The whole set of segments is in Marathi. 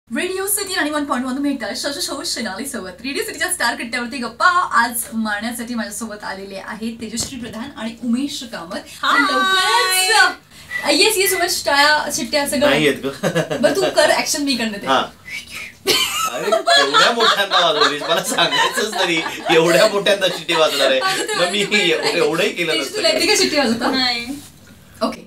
रेडिओ सिटी 91.1 तुम्ही ऐकताय शो शनाली सोबत. रेडिओ सिटीच्या स्टार कट्ट्यावरती गप्पा आज मारण्यासाठी माझ्यासोबत आलेले आहेत तेजश्री प्रधान आणि उमेश कामत. लवकरच येस उमेश टाळ्या शिट्ट्या सगळं बरं तू कर ऍक्शन मी करते. अरे एवढ्या मोठ्यांदा वाजवलीस मला सांगायचंच तरी एवढ्या मोठ्यांदा शिट्टी वाजणार आहे मग मी एवढंही केलं नसतं. शिट्टी वाजवता नाही ओके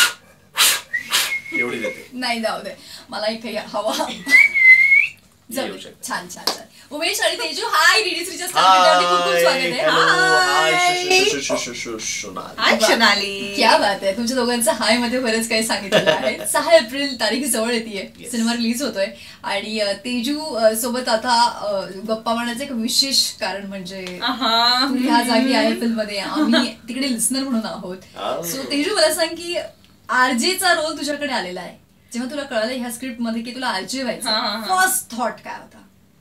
एवढी देते नाही जाऊ दे मला इथे हवा छान छान छान. उमेश आणि तेजू हाय रेडिओ सिटीच्या स्टार खूप खूप स्वागत आहे. हाय शनाली क्या बात आहे. तुमच्या दोघांचं हाय मध्ये बरेच काही सांगितलेलं आहे. 6 एप्रिल तारीख जवळ येते सिनेमा रिलीज होतोय आणि तेजू सोबत आता गप्पा मारण्याचं एक विशेष कारण म्हणजे तू ह्या जागी आहे फिल्म मध्ये आम्ही तिकडे लिस्नर म्हणून आहोत. सो तेजू मला सांग की आरजेचा रोल तुझ्याकडे आलेला आहे. जेव्हा तुला कळलं ह्या स्क्रिप्ट मध्ये की तुला आरजे व्हायचं फर्स्ट थॉट काय होता?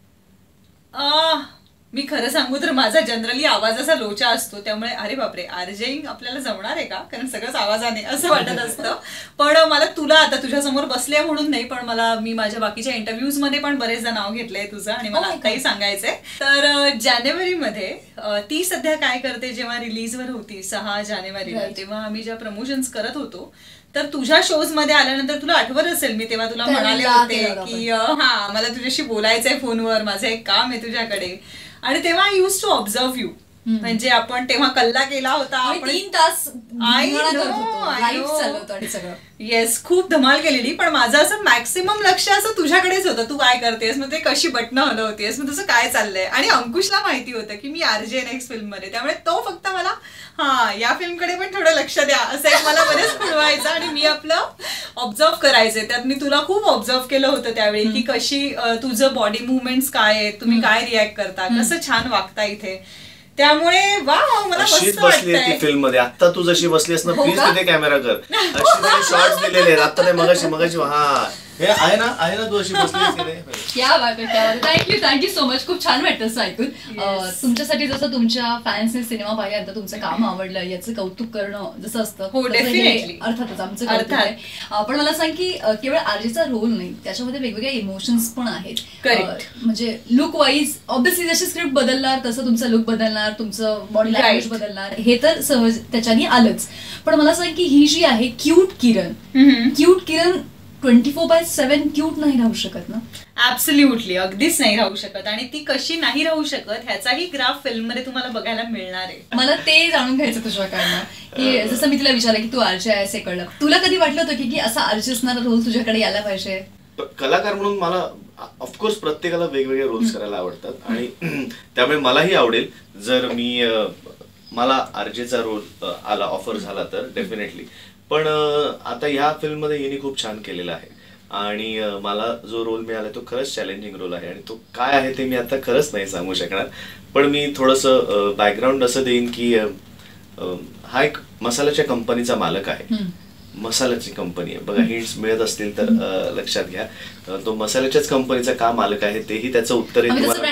मी खरं सांगू तर माझा जनरली आवाज असा लोचा असतो त्यामुळे अरे बापरे आरजेइंग आपल्याला जमणार आहे का कारण सगळंच आवाजाने असं वाटत असतं. पण मला तुला आता तुझ्या समोर बसले म्हणून नाही पण मला मी माझ्या बाकीच्या इंटरव्ह्यूज मध्ये पण बरेचदा नाव घेतलंय तुझं आणि मला काही सांगायचंय. तर जानेवारीमध्ये ती सध्या काय करते जेव्हा रिलीजवर होती 6 जानेवारीला तेव्हा आम्ही ज्या प्रमोशन्स करत होतो तर तुझ्या शोज मध्ये आल्यानंतर तुला आठवत असेल मी तेव्हा तुला म्हणाले होते की मला तुझ्याशी बोलायचंय फोनवर माझं एक काम आहे तुझ्याकडे आणि तेव्हा I use to observe you म्हणजे आपण तेव्हा कल्ला केला होता आपण 3 तास येस खूप धमाल केलेली पण माझं असं मॅक्सिमम लक्ष असं तुझ्याकडेच होतं तू काय करतेस मग ते कशी बटणं हलवतेस मग तसं काय चाललंय आणि अंकुशला माहिती होतं की मी आरजे नेक्स्ट फिल्म मध्ये त्यामुळे तो फक्त मला या फिल्मकडे पण थोडं लक्ष द्या असं एक मला बरेच खुळवायचं आणि मी आपलं ऑब्झर्व करायचंय. त्यात मी तुला खूप ऑब्झर्व केलं होतं त्यावेळी की कशी तुझं बॉडी मुवमेंट्स काय आहेत तुम्ही काय रिॲक्ट करता कसं छान वागता इथे त्यामुळे वा मला अशीच बसली ती फिल्म मध्ये. आता तू जशी बसलीस ना प्लीज तिथे कॅमेरा कर. अशी शॉर्ट्स दिलेले आहेत आता नाही मगाशी हा हे आहे ना तू अशी बसलीस. क्या बात आहे. Thank you so much. खूप छान वाटतं असं ऐकून. तुमच्यासाठी जसं तुमच्या फॅन्सने सिनेमा पाहिल्यानंतर तुमचं काम आवडलं याचं कौतुक करणं जसं असतं अर्थातच आमचं कौतुक आहे. पण मला सांग की केवळ आरजेचा रोल नाही त्याच्यामध्ये वेगवेगळे इमोशन्स पण आहेत. म्हणजे लुक वाईज ऑब्व्हियसली जशी स्क्रिप्ट बदलणार तसं तुमचा लुक बदलणार तुमचं बॉडी लँग्वेज बदलणार हे तर सहज त्याच्यानी आलंच. पण मला सांग की ही जी आहे क्यूट किरण 24/7 क्यूट नाही राहू शकत ना? ऍब्सोल्युटली अगदीच नाही राहू शकत आणि ती कशी नाही राहू शकत ह्याचाही ग्राफ फिल्म मध्ये तुम्हाला बघायला मिळणार आहे. मला ते जाणून घ्यायचं तुझ्याकडनं की जसं मी तिला विचारलं की तू आरजे आहेस हे कळलं तुला कधी वाटलं होतं की असा आरजे असणारा रोल तुझ्याकडे यायला पाहिजे? कलाकार म्हणून मला ऑफकोर्स प्रत्येकाला वेगवेगळे रोल्स करायला आवडतात आणि त्यामुळे मलाही आवडेल जर मला आरजेचा रोल आला ऑफर झाला तर डेफिनेटली. पण आता ह्या फिल्ममध्ये हिने खूप छान केलेलं आहे आणि मला जो रोल मिळाला तो खरंच चॅलेंजिंग रोल आहे आणि तो काय आहे ते मी आता खरंच नाही सांगू शकणार. पण मी थोडंसं बॅकग्राऊंड असं देईन की हा एक मसाल्याच्या कंपनीचा मालक आहे. मसाल्याची कंपनी आहे बघा हिंट्स मिळत असतील तर लक्षात घ्या. तो मसाल्याच्याच कंपनीचा का मालक आहे तेही त्याचं उत्तर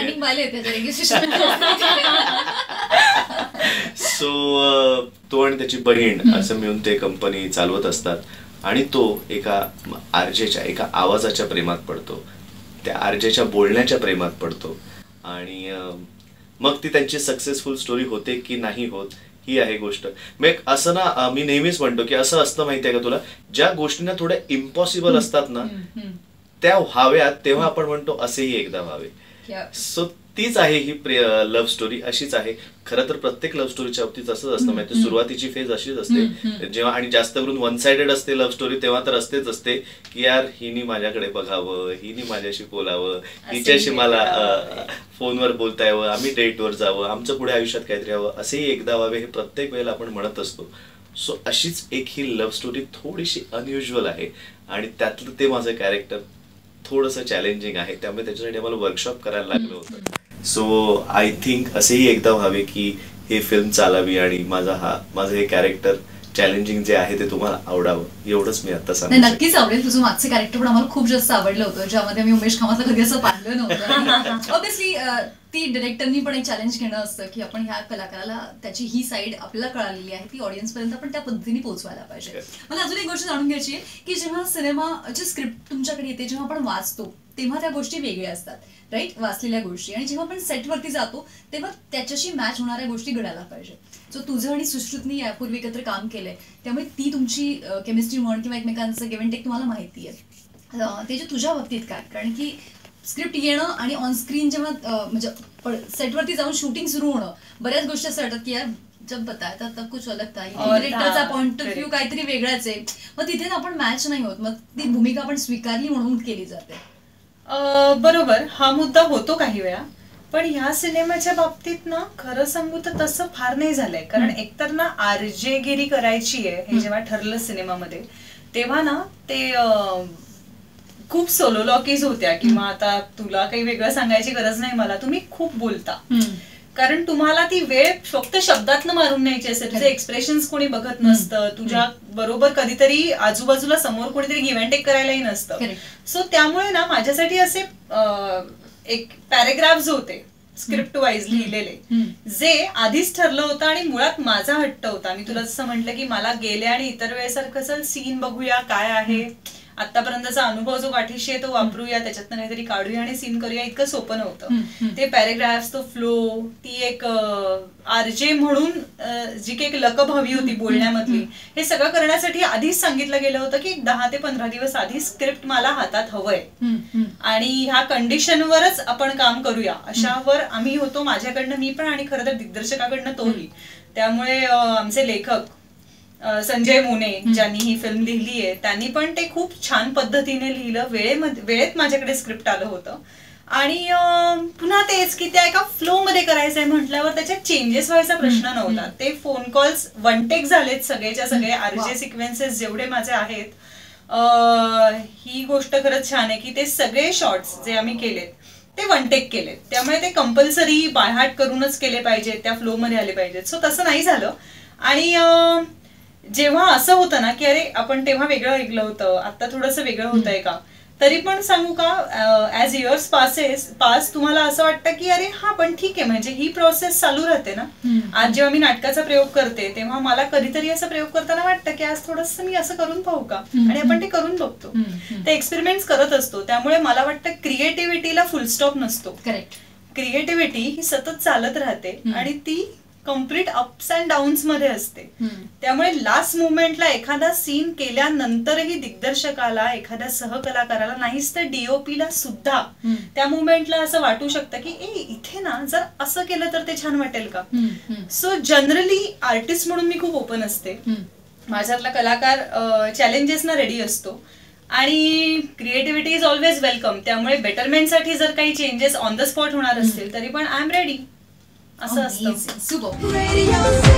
सो तो आणि त्याची बहीण असं मिळून ते कंपनी चालवत असतात आणि तो एका आवाजाच्या प्रेमात पडतो त्या आरजेच्या बोलण्याच्या प्रेमात पडतो आणि मग ती त्यांची सक्सेसफुल स्टोरी होते की नाही होत ही आहे गोष्ट. मग असं ना मी नेहमीच म्हणतो की असं असतं माहितीये का तुला ज्या गोष्टींना थोड्या इम्पॉसिबल असतात ना त्या व्हाव्यात तेव्हा आपण म्हणतो असेही एकदा व्हावे. सो तीच आहे ही लव्ह स्टोरी अशीच आहे. खरं तर प्रत्येक लव्ह स्टोरीच्या बाबतीत असंच असतं माहिती सुरुवातीची फेज अशीच असते जेव्हा आणि जास्त करून वन साइडेड असते लव्ह स्टोरी तेव्हा तर असते की यार हिनी माझ्याकडे बघावं हिनी माझ्याशी बोलावं हिच्याशी मला फोनवर बोलता यावं आम्ही डेटवर जावं आमचं पुढे आयुष्यात काहीतरी हवं असेही एकदा व्हावे हे प्रत्येक वेळेला आपण म्हणत असतो. सो अशीच एक ही लव्ह स्टोरी थोडीशी अनयुज्युअल आहे आणि त्यातलं ते माझं कॅरेक्टर थोडंसं चॅलेंजिंग आहे त्यामुळे त्याच्यासाठी मला वर्कशॉप करायला लागलं होतं. सो आय थिंक असेही एकदा व्हावे की हे फिल्म चालावी आणि माझं हे कॅरेक्टर चॅलेंजिंग जे आहे ते तुम्हाला आवडावं एवढंच मी आता सांगतो. नक्कीच आवडेल. तुझं मागचं कॅरेक्टर पण आम्हाला खूप जास्त आवडलं होतं ज्यामध्ये मी उमेश कामतला कधी असं पाहिलं नव्हतं. ऑब्व्हियसली ती डिरेक्टरनी पण एक चॅलेंज घेणं असतं की आपण ह्या कलाकाराला त्याची ही साईड आपल्याला कळालेली आहे ती ऑडियन्स पर्यंत आपण त्या पद्धतीने पोहोचवायला पाहिजे. मला अजून एक गोष्ट जाणून घ्यायची आहे की जेव्हा सिनेमाची स्क्रिप्ट तुमच्याकडे येते जेव्हा आपण वाचतो तेव्हा त्या गोष्टी वेगळ्या असतात, राईट, वाचलेल्या गोष्टी. आणि जेव्हा आपण सेटवरती जातो तेव्हा त्याच्याशी मॅच होणाऱ्या गोष्टी घडायला पाहिजे. सो तुझं आणि सुश्रुतनी यापूर्वी एकत्र काम केलंय, त्यामुळे ती तुमची केमिस्ट्री म्हण किंवा एकमेकांचं गिव्ह अँड टेक तुम्हाला माहिती आहे. ते जे तुझ्या बाबतीत काय, कारण की स्क्रिप्ट येणं आणि ऑनस्क्रीन जेव्हा म्हणजे सेटवरती जाऊन शूटिंग सुरू होणं, बऱ्याच गोष्टी असं वाटतात की यार जब बताया था तब कुछ अलग था, डिरेक्टरचा पॉइंट ऑफ व्ह्यू काहीतरी वेगळाच आहे, मग तिथे ना आपण मॅच नाही होत, मग ती भूमिका आपण स्वीकारली म्हणून केली जाते. बरोबर, हा मुद्दा होतो काही वेळा. पण ह्या सिनेमाच्या बाबतीत ना खरं सांगू तर तसं फार नाही झालंय. कारण एकतर ना आरजेगिरी करायची आहे हे जेव्हा ठरलं सिनेमामध्ये, तेव्हा ना ते खूप सोलोलॉकीज होत्या, किंवा आता तुला काही वेगळं सांगायची गरज नाही मला, तुम्ही खूप बोलता, कारण तुम्हाला ती वेळ फक्त शब्दातनं मारून न्यायची असते. तुझे एक्सप्रेशन्स कोणी बघत नसतं, तुझ्या बरोबर कधीतरी आजूबाजूला समोर कोणीतरी गिव्ह अँड टेक करायलाही नसतं. सो त्यामुळे ना माझ्यासाठी असे एक पॅरेग्राफ्स होते स्क्रिप्ट वाईज लिहिलेले, जे आधीच ठरलं होतं आणि मुळात माझा हट्ट होता. मी तुला जसं म्हटलं की मला गेले आणि इतर वेळेसारखं चल सीन बघूया काय आहे, आतापर्यंतचा अनुभव जो गाठीशी आहे तो वापरूया, त्याच्यातनं काहीतरी काढूया आणि सीन करूया, इतकं सोपं नव्हतं. ते पॅरेग्राफ्स, तो फ्लो, ती एक आरजे म्हणून जी काही एक लकब हवी होती बोलण्यामधली, हे सगळं करण्यासाठी आधीच सांगितलं गेलं होतं की 10 ते 15 दिवस आधी स्क्रिप्ट मला हातात हवंय आणि ह्या कंडिशनवरच आपण काम करूया, अशावर आम्ही होतो. माझ्याकडनं मी पण आणि खरं तर दिग्दर्शकाकडनं तोही. त्यामुळे आमचे लेखक संजय मोने ज्यांनी ही फिल्म लिहिली आहे त्यांनी पण ते खूप छान पद्धतीने लिहिलं, वेळेत माझ्याकडे स्क्रिप्ट आलं होतं. आणि पुन्हा तेच की त्या एका फ्लो मध्ये करायचंय म्हटल्यावर त्याच्यात चेंजेस व्हायचा प्रश्न नव्हता. ते फोन कॉल्स वन टेक झालेत सगळेच्या सगळे, आरजे सिक्वेन्सेस जेवढे माझे आहेत. ही गोष्ट खरंच छान आहे की ते सगळे शॉर्ट्स जे आम्ही केलेत ते वन टेक केलेत, त्यामुळे ते कंपल्सरी बायहार्ट करूनच केले पाहिजेत, त्या फ्लो मध्ये आले पाहिजेत. सो तसं नाही झालं. आणि जेव्हा असं होतं ना की अरे आपण तेव्हा वेगळं ऐकलं होतं, आता थोडंसं वेगळं होतंय का, तरी पण सांगू का ऍज इयर्स पास तुम्हाला असं वाटतं की अरे हा पण ठीक आहे, म्हणजे ही प्रोसेस चालू राहते ना. आज जेव्हा मी नाटकाचा प्रयोग करते तेव्हा मला कधीतरी असं प्रयोग करताना वाटतं की आज थोडंसं मी असं करून पाहू का, आणि आपण ते करून बघतो, ते एक्सपेरिमेंट्स करत असतो. त्यामुळे मला वाटतं क्रिएटिव्हिटीला फुलस्टॉप नसतो. करेक्ट, क्रिएटिव्हिटी ही सतत चालत राहते आणि ती कम्प्लीट अप्स अँड डाऊन्स मध्ये असते. त्यामुळे लास्ट मुवमेंटला एखादा सीन केल्यानंतरही दिग्दर्शकाला, एखाद्या सहकलाकाराला, नाहीच तर डीओपीला सुद्धा त्या मुवमेंटला असं वाटू शकतं की इथे ना जर असं केलं तर ते छान वाटेल का. सो जनरली आर्टिस्ट म्हणून मी खूप ओपन असते. माझ्यातला कलाकार चॅलेंजेसना रेडी असतो आणि क्रिएटिव्हिटी इज ऑलवेज वेलकम. त्यामुळे बेटरमेंटसाठी जर काही चेंजेस ऑन द स्पॉट होणार असतील तरी पण आय एम रेडी, असं असतं.